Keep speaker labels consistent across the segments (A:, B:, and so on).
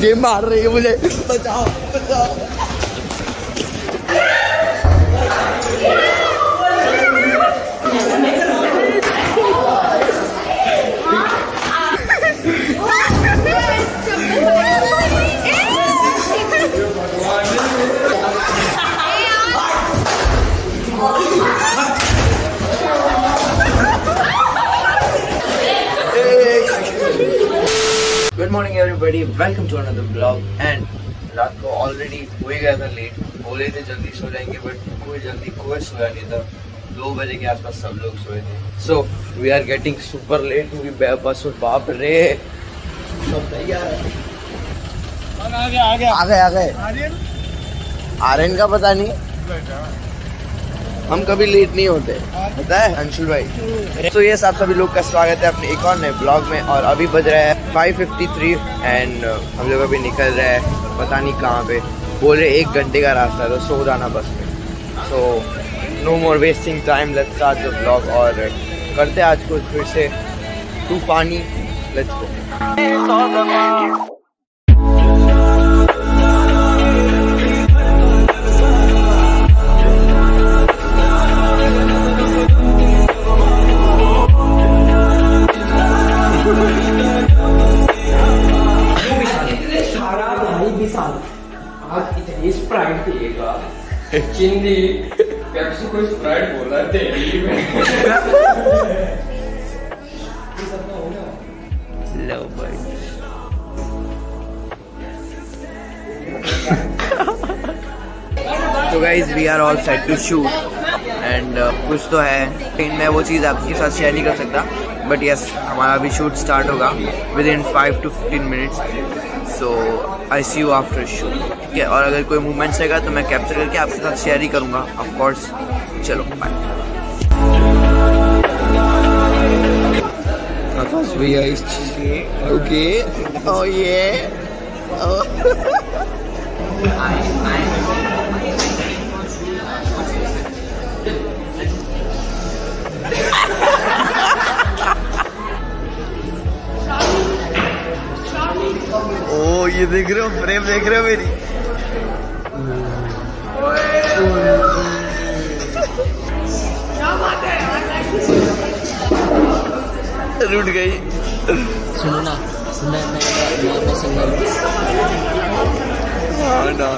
A: Game मार रही है मुझे, बचाओ बचाओ। Good morning everybody, welcome to another blog. And रात को ऑलरेडी हो ही गया था लेट, बोले थे जल्दी सो जाएंगे बट कोई सोया नहीं था। 2 बजे के आसपास सब लोग सोए थे। So we are getting super late, बस बाप रे सब तैयार है। आ गए आर्यन का पता नहीं, हम कभी लेट नहीं होते, पता है अंशुल भाई। तो ये सभी लोग का स्वागत है अपने एक और नए ब्लॉग में। और अभी बज रहा है 5:53 एंड हम लोग अभी निकल रहे हैं पता नहीं कहाँ पे। बोल रहे 1 घंटे का रास्ता है तो सो जाना बस में। So no more wasting time, let's start the blog और करते हैं आज कुछ फिर से तूफानी। Let's go.
B: आज इतनी स्प्राइट पिएगा, चिंदी पेप्सी को स्प्राइट बोला दिल्ली में।
A: लो भाई तो guys we are all set to shoot and कुछ तो है लेकिन मैं वो चीज़ आपके साथ शेयर नहीं कर सकता। बट यस, हमारा अभी शूट स्टार्ट होगा within 5 to 15 minutes। So I see you after shoot, ठीक है। और अगर कोई मूवमेंट्स रहेगा तो मैं कैप्चर करके आपके साथ शेयर ही करूँगा ऑफ कोर्स। चलो बाय। भैया इस चीज़ के ओके ओ ये ओ ये देख रहे हो, फ्रेम देख रहे हो मेरी। रूठ गई।
C: सुनो ना, मैं सिंगल।
A: हाँ ना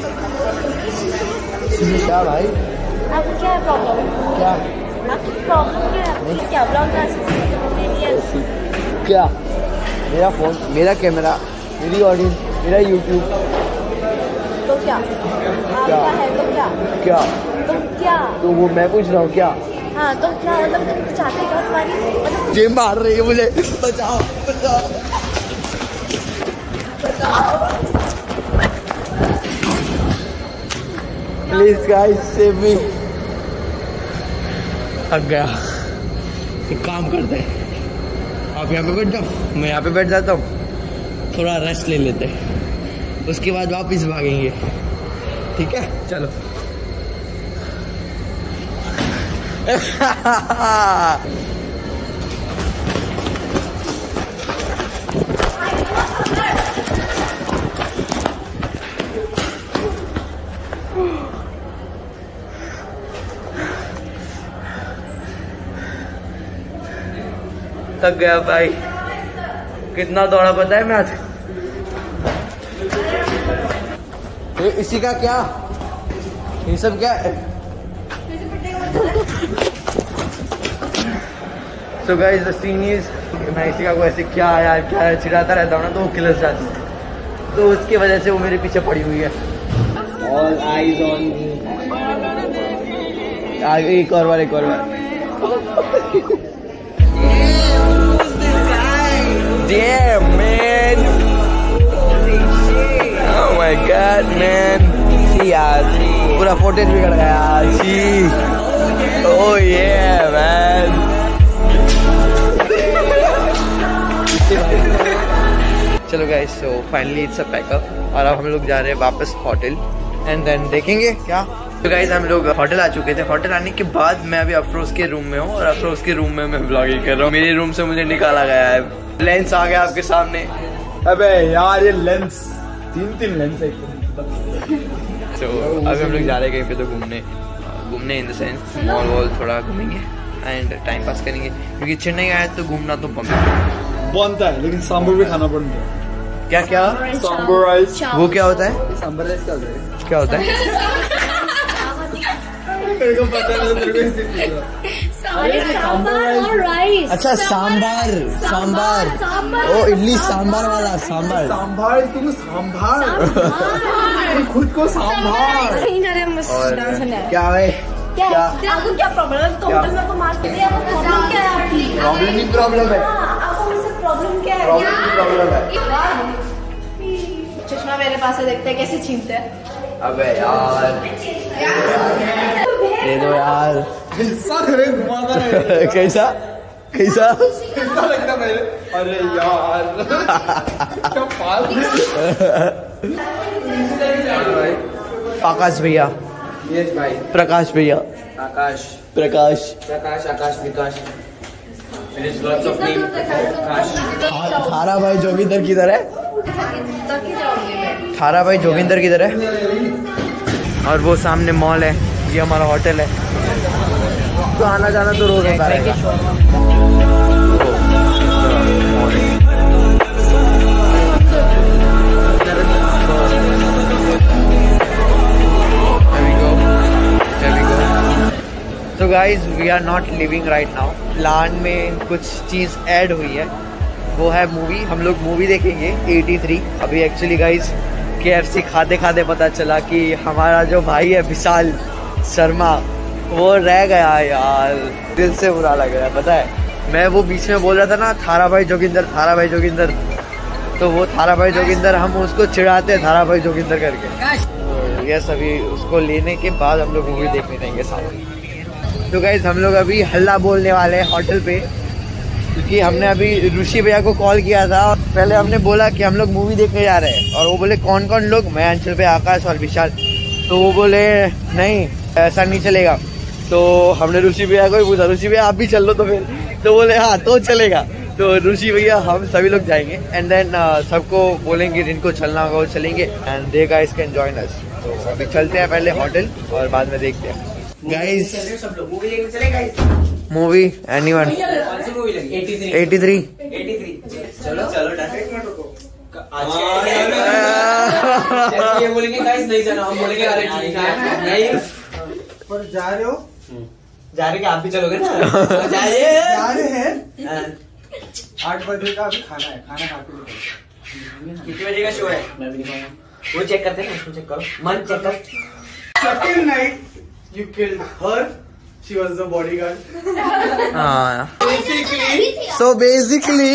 C: सुनो क्या भाई,
D: आपको क्या है प्रॉब्लम?
C: क्या
D: आपकी प्रॉब्लम क्या है? क्या ब्लॉग का
C: क्या? मेरा फोन, मेरा कैमरा, मेरी ऑडियंस, मेरा यूट्यूब।
D: तो क्या आपका है? तो क्या
C: क्या
D: तो क्या
C: तो वो मैं पूछ रहा हूँ क्या?
D: हाँ तो क्या मतलब तुम चाहते हो तुम्हारी मतलब
A: गेम मार रही है मुझे, बचाओ बचाओ
C: प्लीज गाइस सेव मी।
A: थक गया। एक काम करते हैं, आप यहाँ पे बैठ जाओ, मैं यहाँ पे बैठ जाता हूँ, थोड़ा रेस्ट ले लेते हैं, उसके बाद वापस भागेंगे, ठीक है? चलो। थक गया भाई, कितना दौड़ा पता है मैं आज।
C: इसी का क्या, ये सब क्या है?
A: So guys, the scene is, मैं इसी का को ऐसे क्या यार क्या है चिढ़ाता रहता हूँ ना तो वो किलस जाती है, तो उसकी वजह से वो मेरे पीछे पड़ी हुई है।
C: All eyes on me।
A: आगे एक और बार Damn man, oh my god man, यार पूरा फुटेज बिगड़ गया जी। Oh yeah man। चलो guys, so finally it's a pack up और अब हम लोग जा रहे हैं वापस होटल एंड देन देखेंगे क्या। तो गाइस हम लोग होटल आ चुके थे। होटल आने के बाद मैं अभी अफरोज के रूम में हूँ और अफरोज के रूम में मैं ब्लॉगिंग कर रहा हूँ। मेरे रूम से मुझे निकाला गया है। लेंस आ गया आपके सामने।
C: अबे यार ये लेंस 3 लेंस है।
A: तो अभी हम लोग जा रहे हैं कहीं पे तो घूमने in the sense mall wall थोड़ा घूमेंगे एंड टाइम पास करेंगे क्योंकि चेन्नई आए तो घूमना तो
C: बनता है, लेकिन सांभर भी खाना पड़ता है।
A: क्या क्या
C: सांभर राइस,
A: वो क्या होता है?
C: सांभर राइस
A: क्या होता है?
C: मेरे को पता नहीं, तेरे को इससे पूछा।
D: सांबर और राइस।
A: अच्छा सांबार ओ इडली सांबार वाला सांबार
C: तुम सांभार खुद को सांभार।
A: और क्या है
D: आपको क्या प्रॉब्लम है? तो होटल में तो मार दिया, आपको प्रॉब्लम क्या है आपकी?
A: प्रॉब्लम है
D: आपको मुझसे प्रॉब्लम क्या है?
A: प्रॉब्लम है।
D: चश्मा मेरे पास है, देखते हैं कैसे छीनते हैं।
A: अबे यार दे दो यार। कैसा
C: लगता मेरे? अरे यार क्या फालतू।
A: प्रकाश भैया,
B: यस भाई।
A: प्रकाश भैया,
B: आकाश
A: प्रकाश
B: विकास। It is lots of name. आकाश।
A: थारा भाई जोगिंदर किधर है? थारा भाई जोगिंदर किधर है? और वो सामने मॉल है, ये हमारा होटल है, तो आना जाना तो रोज होता रहेगा। So guys, we are not living right now. Plan में कुछ चीज़ ऐड हुई है, वो है मूवी। हम लोग मूवी देखेंगे 83। अभी एक्चुअली गाइज KFC खाते खाते पता चला कि हमारा जो भाई है विशाल शर्मा वो रह गया यार, दिल से बुरा लग रहा है। पता है मैं वो बीच में बोल रहा था ना थारा भाई जोगिंदर, तो वो थारा भाई जोगिंदर हम उसको चिढ़ाते हैं थारा भाई जोगिंदर करके। यस अभी उसको लेने के बाद हम लोग मूवी देखने जाएंगे साथ। तो गाइज हम लोग अभी हल्ला बोलने वाले हैं होटल पे, क्योंकि हमने अभी ऋषि भैया को कॉल किया था और पहले हमने बोला कि हम लोग मूवी देखने जा रहे हैं, और वो बोले कौन कौन लोग? मैं, अंचल भैया, आकाश और विशाल। तो वो बोले नहीं ऐसा नहीं चलेगा। तो हमने ऋषि भैया को ही पूछा, ऋषि भैया आप भी चल लो तो फिर? तो बोले हाँ तो चलेगा। तो ऋषि भैया हम सभी लोग जाएंगे एंड देन सबको बोलेंगे जिनको चलना होगा वो चलेंगे and they guys can join us. तो अभी चलते हैं पहले होटल और बाद में देखते हैं गाइस। मूवी एनीवन 83
B: चलो डायरेक्ट मत रुको। ये बोलेंगे गाइस नहीं जाना, हम बोलेंगे अरे ठीक है नहीं
C: पर जा रहे हो?
B: जा रहे क्या आप भी चलोगे ना?
C: जा रहे हैं 8 बजे का अभी खाना है, खाना खा के
B: कितने बजे का शो है? मैं भी नहीं खाऊंगा। वो चेक करते हैं ना, उसको चेक करो, मन चेक कर।
C: Second night you killed her, she was the bodyguard.
A: हाँ
C: Basically
A: so basically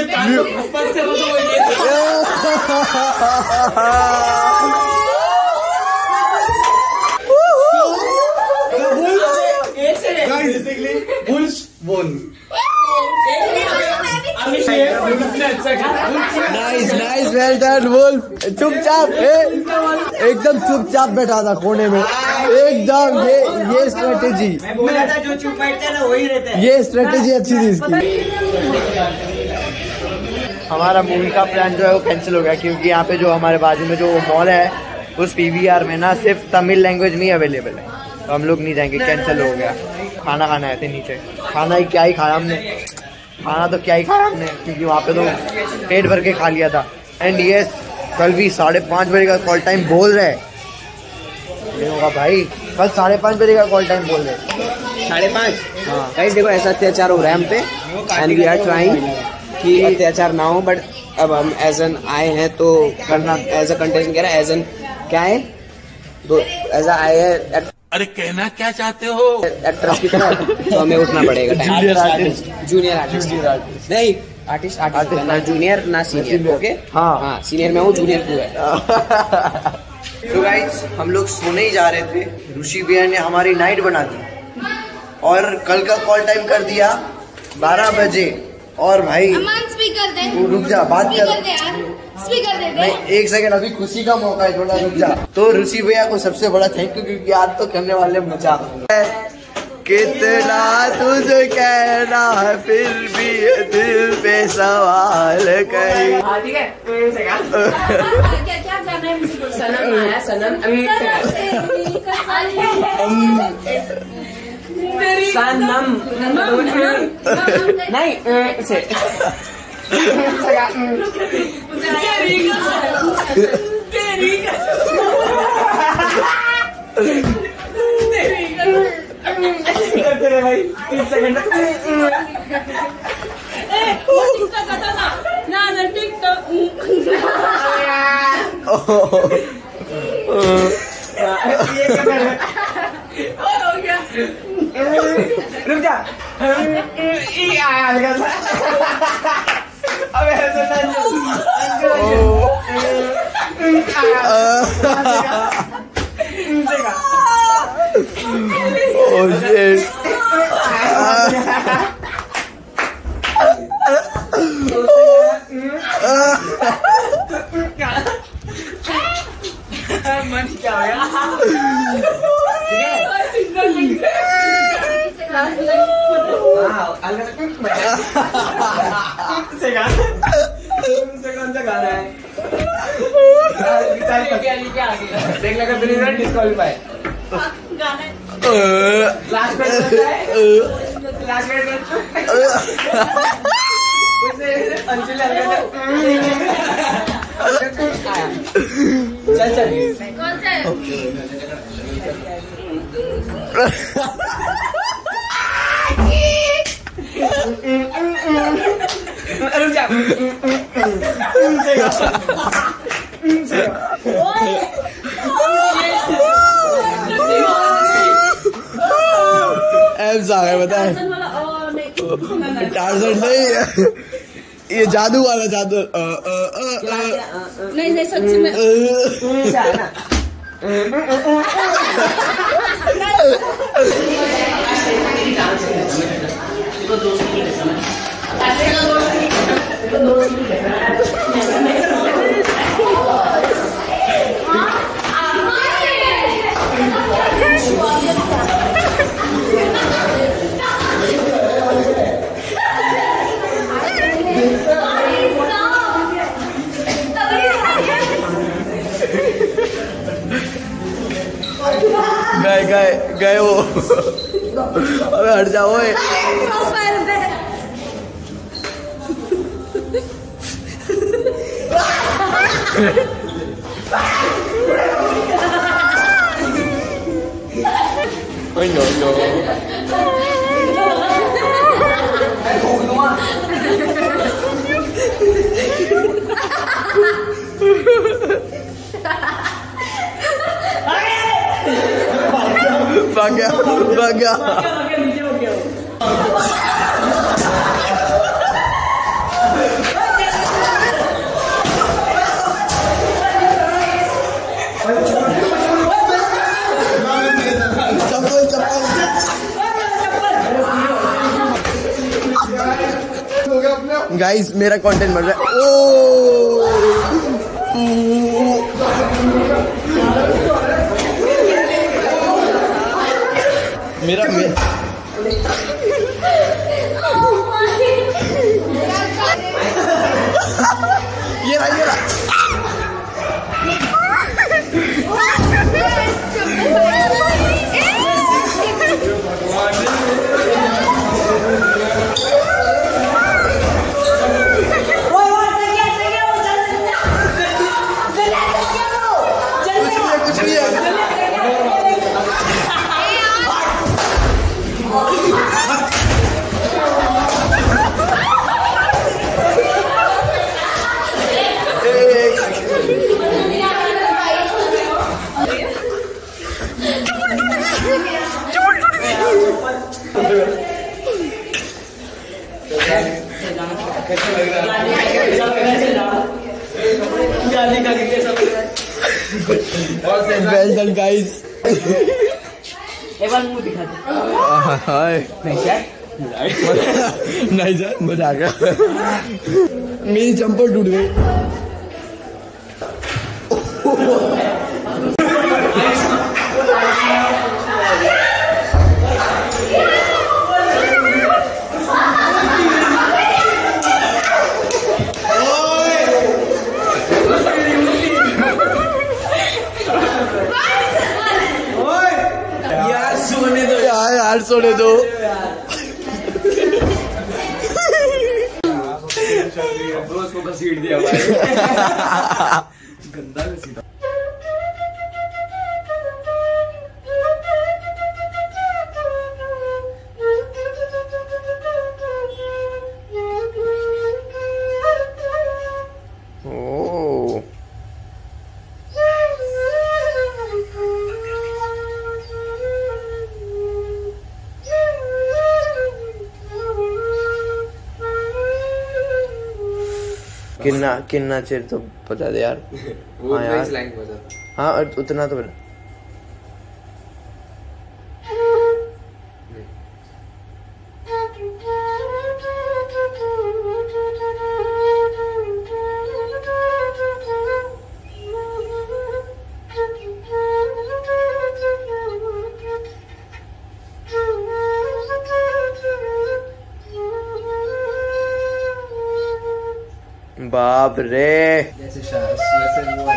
C: Bulls won.
A: Nice well done wolf. चुपचाप एकदम चुपचाप बैठा था कोने में एकदम। ये स्ट्रेटेजी,
B: मैं बोला था जो चुप बैठता है ना वही रहता है।
A: ये स्ट्रेटेजी अच्छी थी इसकी। हमारा मूवी का प्लान जो है वो कैंसिल हो गया क्योंकि यहाँ पे जो हमारे बाजू में जो मॉल है उस PVR में ना सिर्फ तमिल लैंग्वेज में ही अवेलेबल है, तो हम लोग नहीं जाएंगे, कैंसिल हो गया। खाना खाना आए थे नीचे, खाना ही क्या ही खाया हमने, खाना तो क्या ही खाया हमने क्योंकि वहाँ पे तो पेट भर के खा लिया था। एंड यस कल भी 5:30 बजे का कॉल टाइम बोल रहे नहीं होगा भाई, कल 5:30 बजे का कॉल टाइम बोल रहे
B: 5:30। गाइस देखो ऐसा अत्याचार हो रहा है हम पे एंड वी आर ट्राइंग कि अत्याचार ना हो, बट अब हम एज एन आए हैं तो करना, एज अ कंटेस्टेंट कह रहा है, एज एन क्या है तो एज अ आए है।
E: अरे कहना क्या चाहते हो?
B: एक्ट्रेस की तरह तो हमें उठना पड़ेगा।
A: जूनियर आर्टिस्ट
B: नहीं आर्टिस्ट ना जूनियर ना सीनियर। ओके हाँ सीनियर में हूँ, जूनियर तू है।
A: तो गाइस हम लोग सोने ही जा रहे थे, ऋषि भैया ने हमारी नाइट बना दी और कल का कॉल टाइम कर दिया 12 बजे। और भाई
D: स्पीकर दे,
A: तू रुक जा, बात कर,
D: स्पीकर दे
A: नहीं 1 सेकंड, अभी खुशी का मौका है, थोड़ा रुक जा। तो ऋषि भैया को सबसे बड़ा थैंक यू क्योंकि आज तो करने वाले मजा। कितना तुझे कहना है फिर भी ये दिल पे सवाल कहीं।
B: ठीक है
D: क्या क्या गाना है मुझे बोलो।
B: सनम आया सनम सनम नहीं से भाई 3 सेकंड
D: ना टिकटॉक हो गया।
B: रुक जा अबे ऐसे
A: Oh shit.
B: मन क्या हो गया? कौन सा गाना है? देख लगा डिस्क्वालीफाई। लास्ट में चल चल
D: कौन सा है?
B: रुक जा
A: एब्स आ गए बताए। टार्जन नहीं ये जादू वाला जादू।
D: नहीं नहीं सच्ची में
A: गए गए गए वो। अबे हट जाओ। भाग गया भाग गया। चप्पल चप्पल गाइस मेरा कंटेंट बन रहा है। ओ मेरा ये रहा कुछ नहीं है। Well done guys.
B: एक बार मुंह दिखा दे।
A: हाय
B: नहीं सर
A: नहीं सर मजा आ गया। मेरी चंपल टूट गई। यार सोने दो।
B: उसको घसीट दिया भाई। गंदा घसीटा।
A: किन्ना चिर तो बता दे यार। हाँ यार, हाँ उतना तो बता। बाप रे,
B: जैसे वैसे वो है।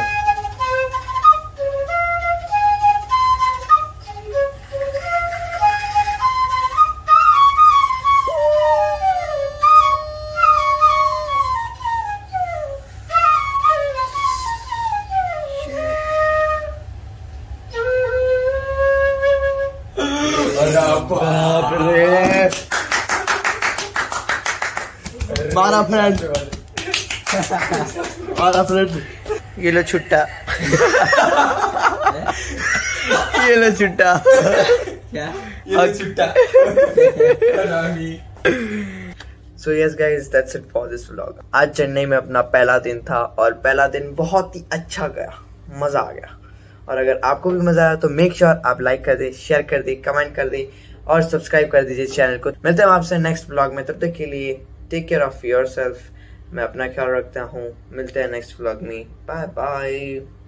A: बाप रे, मारा फ्रेंड, मारा फ्रेंड। ये लो छुट्टा। ये लो छुट्टा।
B: क्या? ये छुट्टा।
A: So yes guys, that's it for this vlog। आज चेन्नई में अपना पहला दिन था और पहला दिन बहुत ही अच्छा गया, मजा आ गया। और अगर आपको भी मजा आया तो मेक श्योर आप लाइक कर दे, शेयर कर दे, कमेंट कर दे और सब्सक्राइब कर दीजिए चैनल को। मिलते हैं आपसे नेक्स्ट व्लॉग में, तब तक के लिए टेक केयर ऑफ योरसेल्फ। मैं अपना ख्याल रखता हूँ। मिलते हैं नेक्स्ट व्लॉग में। Bye bye.